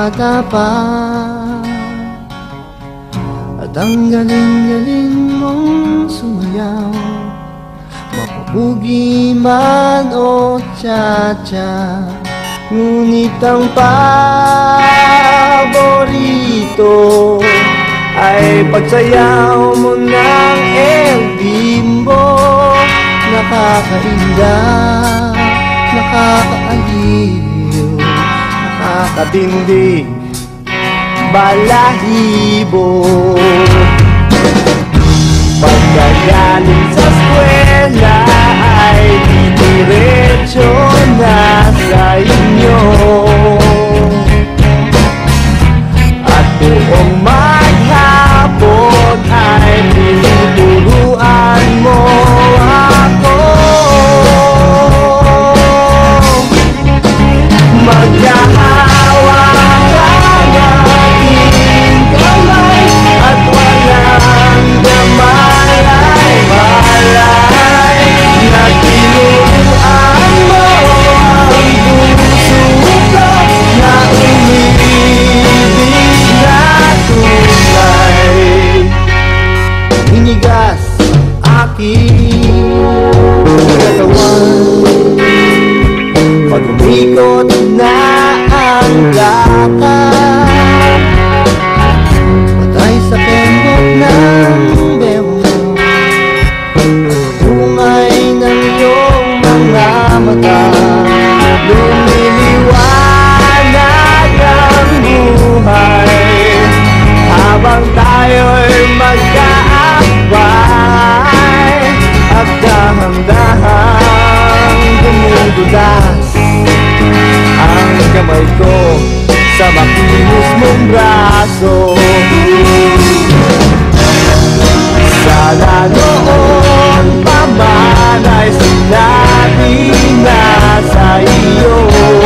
bata pa, at ang galing-galing mong sumayaw, mapabugi man o cha-cha. Ngunit ang paborito ay pagsayaw mo ng El Bimbo. Nakakainda, nakakaaliw, nakakatindig, balahibo. Pagkagaling sa eskwela ay diretso na sa inyo, at buong maghapon ay tinuturuan mo ako. Maghahawak ang aking kamay at walang kamalay-malay na tinuruan mo ang puso ko na umibig na tunay. Inigas aking katawan pag umikot na ang lakad, patay sa kembot ng bebo mo at bungay ng iyong mga mata. Lumiliwanag ang buhay habang tayo'y magkaakbay, at dahan-dahang dumudulas ang kamay ko sa makinis mong braso. Sana noon pa man ay sinabi na sa iyo